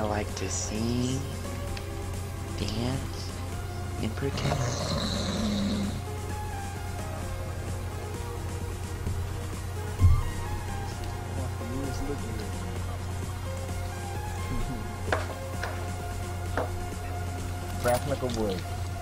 I like to sing, dance, and pretend. Brass knuckle wood.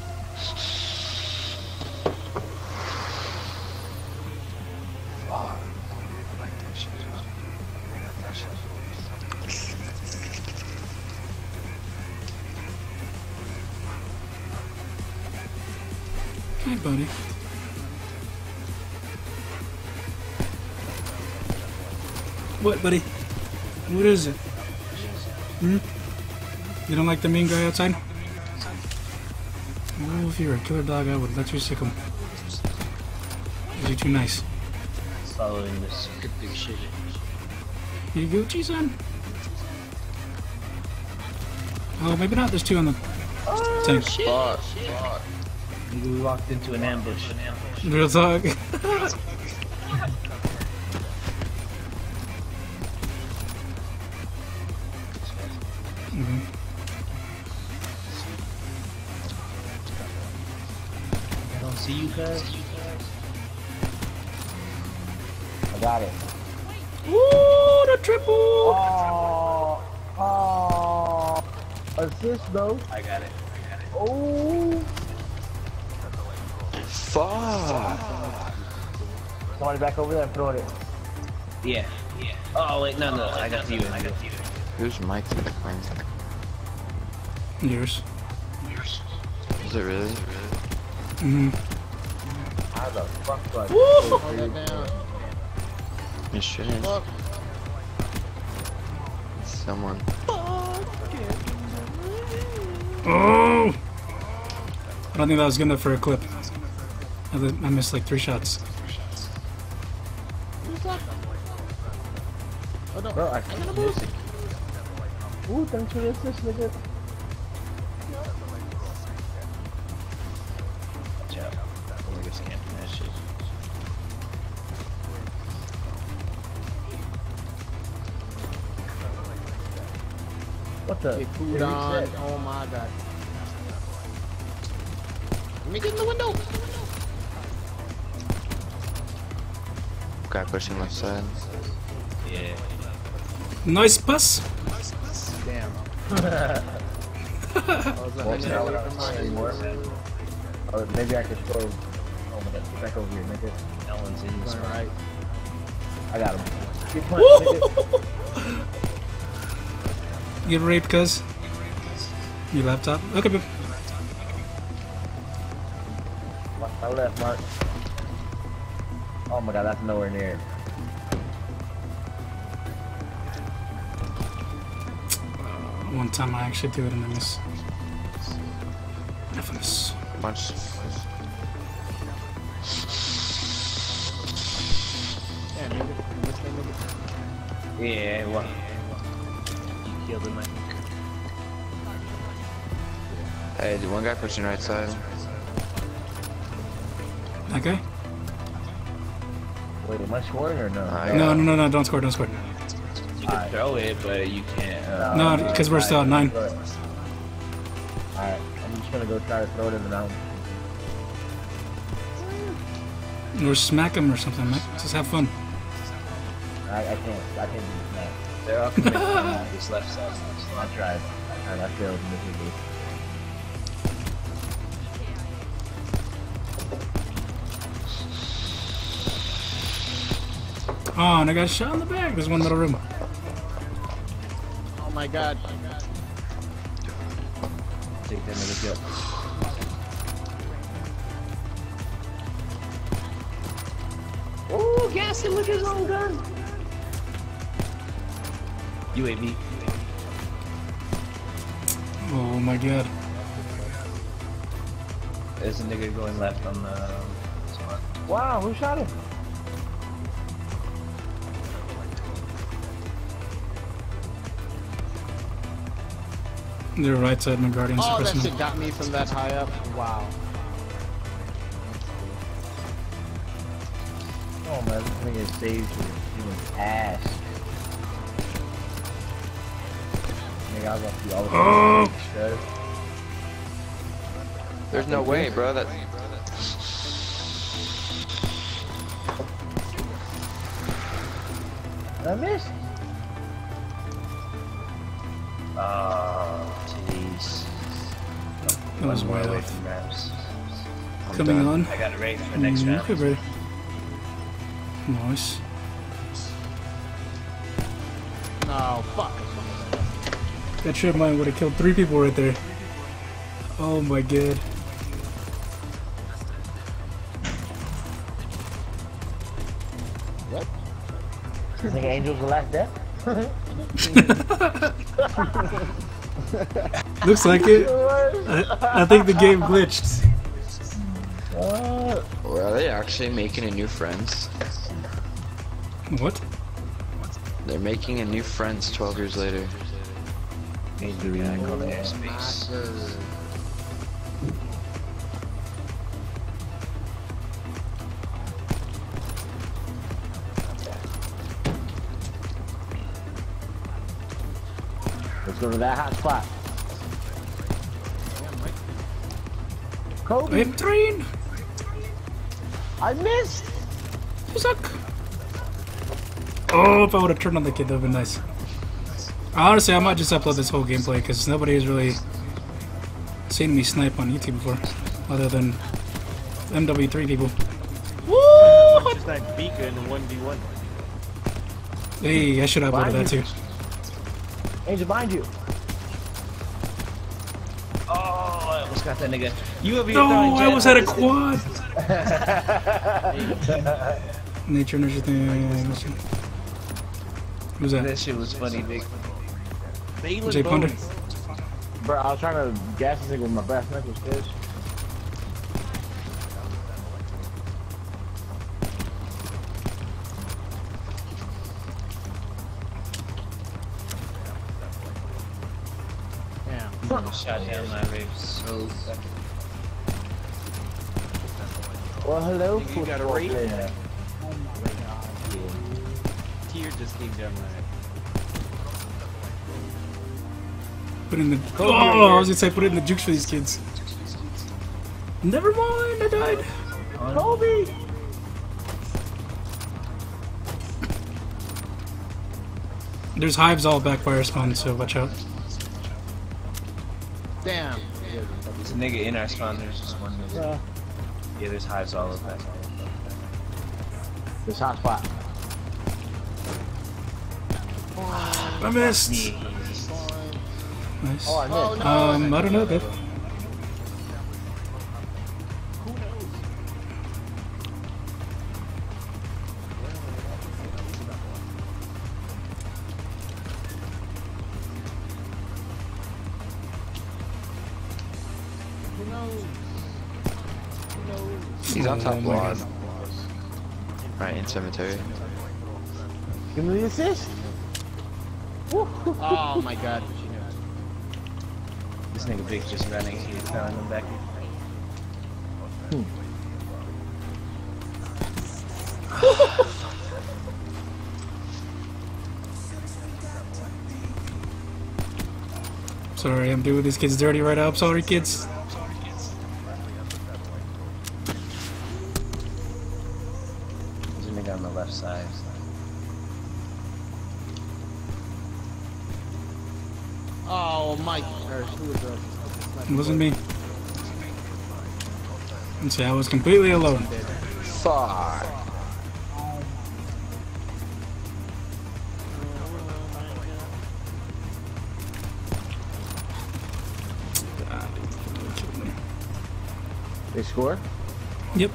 Hi, buddy. What, buddy? What is it? Hmm? You don't like the mean guy outside? Oh, if you were a killer dog, I would let you sick him. Is he too nice? Following this cryptic shit. You Gucci, son? Oh, maybe not. There's two on the tank. Shit. We walked into an ambush. Real talk. I don't see you guys. I got it. Ooh, the triple! Oh, oh, assist though. I got it. Oh, Fuck! somebody back over there and throw it. Yeah. Oh wait, no, I got you. Who's Mike's in the corner? Yours. Is it really? Mm-hmm. How the fuck do I Hold that down. It shouldn't. Fuck. Someone. Oh! I don't think that was good enough for a clip. I missed like 3 shots. Who's that? Oh no. Bro, I I'm keep gonna move. missing. Ooh, thanks for the assist, nigga. Watch out. Niggas camping that shit. What the? Get food on. Oh my god. Let me get in the window. Guy pushing left side. Yeah. Nice pass! Damn. Or maybe I could throw. Oh my god, back over here, nigga. No one's in this Going one. right. I got him. Get punched, nigga. Get raped, cuz. Your laptop? Okay, babe. My left, Mark. Oh my god, that's nowhere near. One time I actually do it and I miss. Infamous. Bunch. Yeah, nigga. This thing, nigga. Yeah, well. You killed him, man. Hey, one guy pushing right side. That guy? Wait, am I scoring or no? No, no, no, no, don't score, don't score. You can throw it, but you can't. No, because we're still at 9. Alright, I'm just gonna go try to throw it in the mountain. Or smack him or something, man. Just have fun. I can't do this now. They're all coming from this left side. I tried. I failed miserably. Oh, and I got shot in the back. There's one middle room. Oh my god. Take that nigga kill. Oh, gas him with his own gun. UAV. Oh my god. There's a nigga going left on the spot. Wow, who shot him? They're right side, my guardian Oh, that suppressing. shit got me from that high up. Wow. Oh man, this nigga saved you. He was ass. Nigga, I was gonna see all the Oh! shred. There's no way, bro. That. I missed. Jeez. That was One way more away off. from Rams. I'm Coming done. on. I got it ready for the next round. Okay, ready. Nice. No, fuck. That shit mine would have killed 3 people right there. Oh my god. I think Angel's the last death. Looks like it. I think the game glitched. Well, are they actually making a new friends? What? They're making a new friends 12 years later. Angel guy called airspace. Let's go to that hot spot. Kobe, I'm train. I missed. You suck. Oh, if I would have turned on the kid, that would have been nice. Honestly, I might just upload this whole gameplay because nobody has really seen me snipe on YouTube before, other than MW3 people. Woo! Just like Beaker in the 1v1. Hey, I should have uploaded that too. Angel behind you. Oh, I almost got that nigga. You over here No, throwing I was at a jabs. quad. Nature and everything. Who's That that? shit was funny, big. Balin Jay Ponder? Bones. Bro, I was trying to gas this thing with my brass knuckles, bitch. Damn. Shot down my ribs so fucking. Well, hello, You got a football rape? player. Tear just came down my head. Put in the. Oh, I was gonna say put it in the jukes for these kids. Never mind, I died. Kobe! There's hives all back by our spawn, so watch out. Damn. There's a nigga in our spawn, there's just one nigga. Yeah, there's hives all over that. This hot spot. I missed. Me. Nice. Oh, I missed. I don't know, babe. Who knows? Who knows? He's on top Oh my log. God. Right in cemetery. Give me the assist. Oh my god. This nigga big just running, he's telling them back. Sorry, I'm doing these kids dirty right now. I'm sorry, kids. There's a nigga on the left side. Oh, Mike. Or who was that? It wasn't me. And say I was completely alone. Fuck. They score? Yep.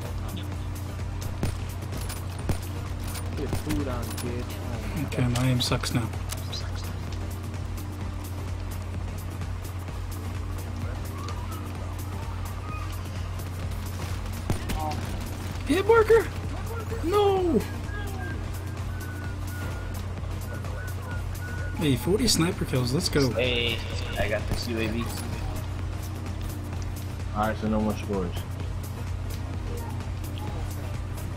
Get food on, kid. Oh, Okay, my aim sucks now. Hit marker! No! Hey, 40 sniper kills, let's go. Hey, I got this UAV. Alright, so no more scores.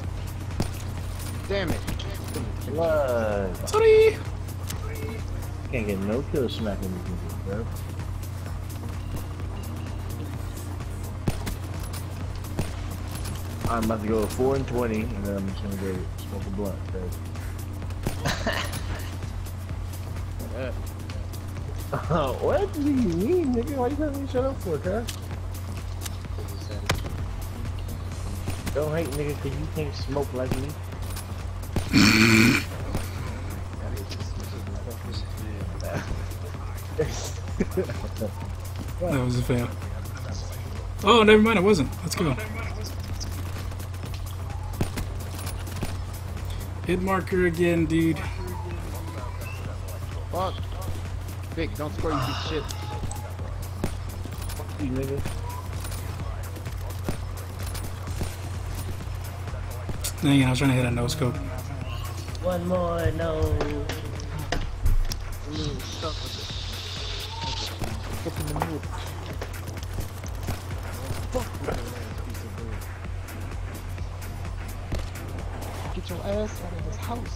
damn it. Blood. Sorry! Can't get no kill smacking these niggas, bro. I'm about to go 4 and 20, and then I'm just gonna go smoke a blunt. What do you mean, nigga? Why you telling me to shut up for, cuz? Don't hate nigga cause you can't smoke like me. That was a fail. Oh, never mind, it wasn't. Let's go. Hit marker again, dude. Fuck. Vic, don't score, you piece of shit. Fuck you, nigga. Dang it, I was trying to hit a no scope. One more, no. Get in the mood. Fuck you, piece of bird. Get your ass out of this house.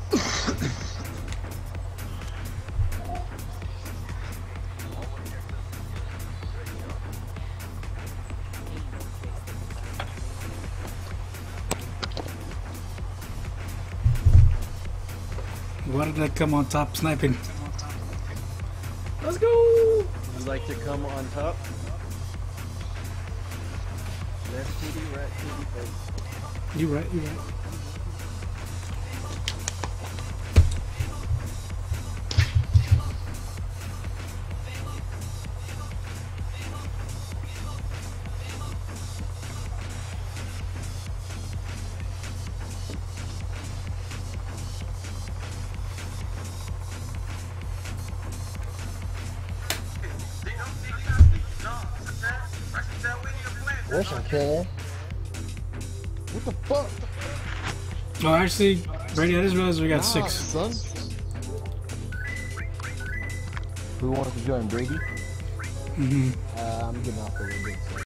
Why did I come on top sniping? Let's go! Would you like to come on top? Left titty, right titty, face. You right, you right. What's some killing? What the fuck? Oh, actually, Brady, I just realized we got Nah, 6. son. Who wants to join Brady? Mm-hmm. I'm getting off the window.